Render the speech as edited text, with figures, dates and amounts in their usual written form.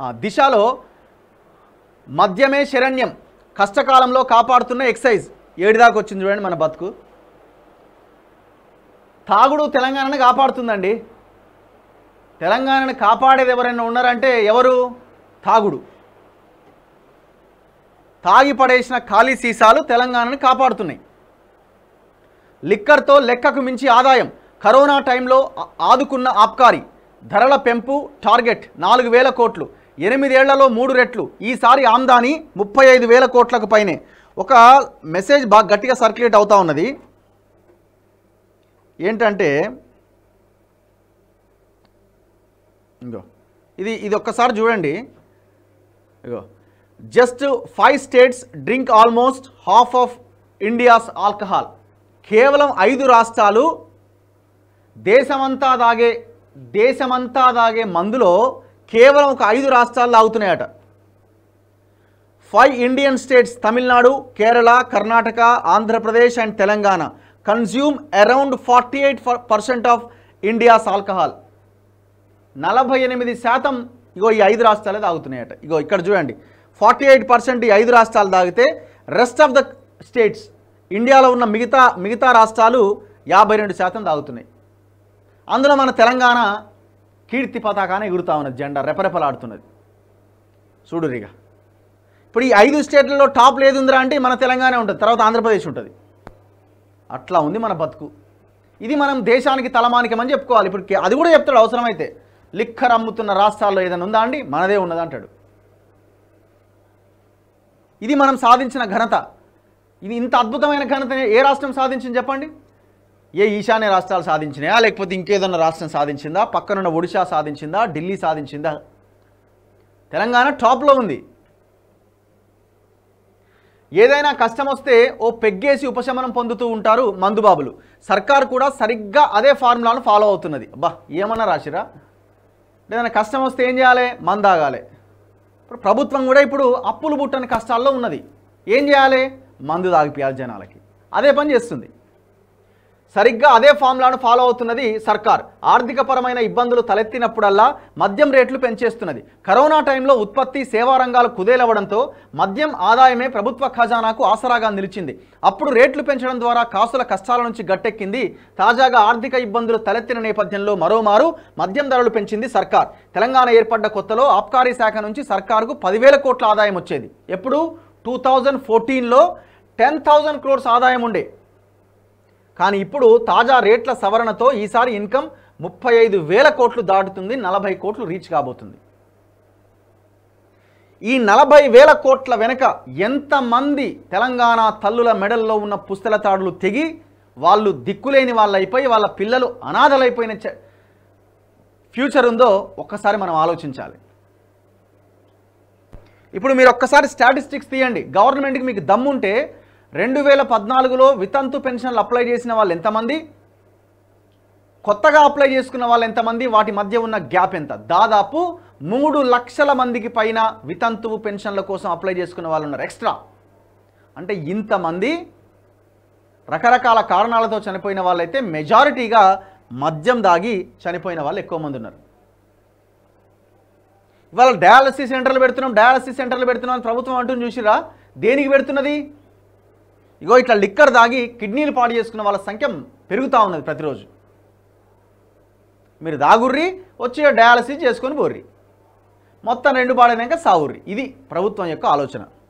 దిశలో మద్యమే శరణ్యం, కష్టకాలంలో కాపాడుతున్న ఎక్సైజ్. ఏడిదాకా వచ్చింది చూడండి మన బతుకు. తాగుడు తెలంగాణను కాపాడుతుందండి. తెలంగాణను కాపాడేది ఎవరైనా ఉన్నారంటే ఎవరు? తాగుడు. తాగి పడేసిన ఖాళీ సీసాలు తెలంగాణను కాపాడుతున్నాయి. లిక్కర్తో లెక్కకు మించి ఆదాయం, కరోనా టైంలో ఆదుకున్న ఆబ్కారీ. ధరల పెంపు టార్గెట్ 4,000 కోట్లు, 8 ఏళ్లలో 3 రెట్లు. ఈసారి ఆమ్దాని 35,000 కోట్లకు పైనే. ఒక మెసేజ్ బాగా గట్టిగా సర్క్యులేట్ అవుతా ఉన్నది. ఏంటంటే ఇంకో ఇది ఒక్కసారి చూడండి. ఇగో, just 5 states drink almost half of India's alcohol. కేవలం 5 రాష్ట్రాలు దేశమంతా దాగే మందులో కేవలం ఒక 5 రాష్ట్రాలు తాగుతున్నాయట. 5 Indian states Tamil Nadu, Kerala, Karnataka, Andhra Pradesh and Telangana consume around 48% of India's alcohol. 48% ఇగో ఈ 5 రాష్ట్రాలే తాగుతున్నాయట. ఇగో ఇక్కడ చూడండి, 48% ఈ 5 రాష్ట్రాలు తాగితే రెస్ట్ ఆఫ్ ద స్టేట్స్, ఇండియాలో ఉన్న మిగతా రాష్ట్రాలు 52% తాగుతున్నాయి. అందులో మన తెలంగాణ కీర్తి పతాకాన్ని ఎగురుతా ఉన్నది, జెండా రెపరెపలాడుతున్నది. చూడురిగా ఇప్పుడు ఈ 5 స్టేట్లలో టాప్ లేదు ఉందిరా అంటే మన తెలంగాణ ఉంటుంది, తర్వాత ఆంధ్రప్రదేశ్ ఉంటుంది. అట్లా ఉంది మన బతుకు. ఇది మనం దేశానికి తలమానికమని చెప్పుకోవాలి. ఇప్పుడు అది కూడా చెప్తాడు అవసరమైతే. లిక్కర్ అమ్ముతున్న రాష్ట్రాల్లో ఏదైనా ఉందా అండి? మనదే ఉన్నది అంటాడు. ఇది మనం సాధించిన ఘనత. ఇది ఇంత అద్భుతమైన ఘనత ఏ రాష్ట్రం సాధించింది చెప్పండి? ఏ ఈశాన్య రాష్ట్రాలు సాధించినాయా, లేకపోతే ఇంకేదన్నా రాష్ట్రం సాధించిందా? పక్కనున్న ఒడిశా సాధించిందా? ఢిల్లీ సాధించిందా? తెలంగాణ టాప్లో ఉంది. ఏదైనా కష్టం వస్తే ఓ పెగ్గేసి ఉపశమనం పొందుతూ ఉంటారు మందుబాబులు. సర్కారు కూడా సరిగ్గా అదే ఫార్ములాను ఫాలో అవుతున్నది. అబ్బా, ఏమన్నా రాసిరా? ఏదైనా కష్టం వస్తే ఏం చేయాలి? మందాగాలి. ఇప్పుడు ప్రభుత్వం కూడా ఇప్పుడు అప్పులు బుట్టని కష్టాల్లో ఉన్నది. ఏం చేయాలి? మందు తాగిపియాలి జనాలకి. అదే పని చేస్తుంది. సరిగ్గా అదే ఫార్ములాను ఫాలో అవుతున్నది సర్కార్. ఆర్థికపరమైన ఇబ్బందులు తలెత్తినప్పుడల్లా మద్యం రేట్లు పెంచేస్తున్నది. కరోనా టైంలో ఉత్పత్తి, సేవా రంగాలు కుదేలవడంతో మద్యం ఆదాయమే ప్రభుత్వ ఖజానాకు ఆసరాగా నిలిచింది. అప్పుడు రేట్లు పెంచడం ద్వారా కాసుల కష్టాల నుంచి గట్టెక్కింది. తాజాగా ఆర్థిక ఇబ్బందులు తలెత్తిన నేపథ్యంలో మరోమారు మద్యం ధరలు పెంచింది సర్కార్. తెలంగాణ ఏర్పడ్డ కొత్తలో ఆబ్కారీ శాఖ నుంచి సర్కారుకు 10,000 కోట్ల ఆదాయం వచ్చేది. ఎప్పుడు? 2014లో 10,000 crores ఆదాయం ఉండే. కానీ ఇప్పుడు తాజా రేట్ల సవరణతో ఈసారి ఇన్కమ్ 35,000 కోట్లు దాటుతుంది, 40 కోట్లు రీచ్ కాబోతుంది. ఈ 40,000 కోట్ల వెనుక ఎంతమంది తెలంగాణ తల్లుల మెడల్లో ఉన్న పుస్తల తాడులు తెగి వాళ్ళు దిక్కులేని వాళ్ళైపోయి వాళ్ళ పిల్లలు అనాథలైపోయిన ఫ్యూచర్ ఉందో ఒక్కసారి మనం ఆలోచించాలి. ఇప్పుడు మీరు ఒక్కసారి స్టాటిస్టిక్స్ తీయండి. గవర్నమెంట్కి మీకు దమ్ముంటే 2014లో వితంతు పెన్షన్లు అప్లై చేసిన వాళ్ళు ఎంతమంది, కొత్తగా అప్లై చేసుకున్న వాళ్ళు ఎంతమంది, వాటి మధ్య ఉన్న గ్యాప్ ఎంత? దాదాపు 3 లక్షల మందికి పైన వితంతువు పెన్షన్ల కోసం అప్లై చేసుకున్న వాళ్ళు ఉన్నారు ఎక్స్ట్రా. అంటే ఇంతమంది రకరకాల కారణాలతో చనిపోయిన వాళ్ళైతే మెజారిటీగా మద్యం దాగి చనిపోయిన వాళ్ళు ఎక్కువ మంది ఉన్నారు. ఇవాళ డయాలసిస్ సెంటర్లు పెడుతున్నాం అని ప్రభుత్వం అంటుంది చూసిరా? దేనికి పెడుతున్నది? ఇగో ఇట్లా లిక్కర్ దాగి కిడ్నీలు పాడు చేసుకున్న వాళ్ళ సంఖ్య పెరుగుతూ ఉన్నది ప్రతిరోజు. మీరు దాగుర్రి, వచ్చి డయాలసిస్ చేసుకొని పోర్రి, మొత్తం 2 పాడైనాక సాగుర్రి. ఇది ప్రభుత్వం యొక్క ఆలోచన.